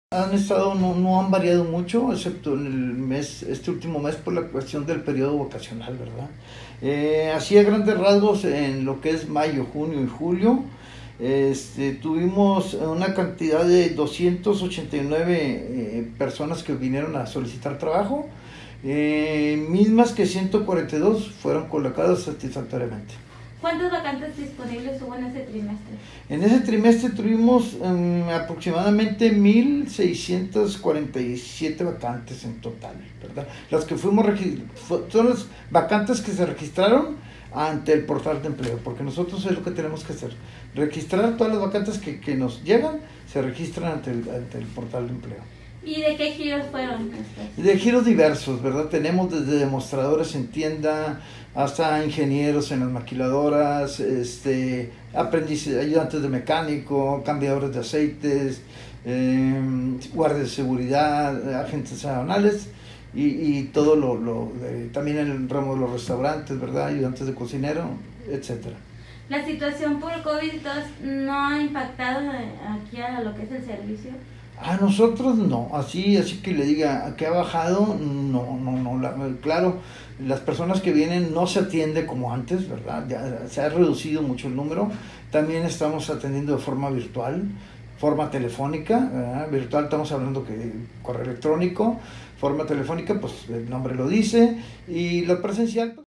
Han estado, no han variado mucho, excepto en el mes, este último mes por la cuestión del periodo vacacional, ¿verdad? Así a grandes rasgos en lo que es mayo, junio y julio, tuvimos una cantidad de 289 personas que vinieron a solicitar trabajo, mismas que 142 fueron colocadas satisfactoriamente. ¿Cuántas vacantes disponibles hubo en ese trimestre? En ese trimestre tuvimos aproximadamente 1,647 vacantes en total, ¿verdad? Las que son las vacantes que se registraron ante el portal de empleo, porque nosotros es lo que tenemos que hacer, registrar todas las vacantes que nos llegan, se registran ante el portal de empleo. ¿Y de qué giros fueron estos? De giros diversos, ¿verdad? Tenemos desde demostradores en tienda hasta ingenieros en las maquiladoras, aprendices, ayudantes de mecánico, cambiadores de aceites, guardias de seguridad, agentes aduanales y todo también en el ramo de los restaurantes, ¿verdad? Ayudantes de cocinero, etcétera. ¿La situación por COVID no ha impactado aquí a lo que es el servicio? A nosotros no, así que le diga que ha bajado, no, claro, las personas que vienen no se atiende como antes, ¿verdad? Ya se ha reducido mucho el número, también estamos atendiendo de forma virtual, forma telefónica, ¿verdad? Virtual estamos hablando que correo electrónico, forma telefónica, pues el nombre lo dice, y la presencial...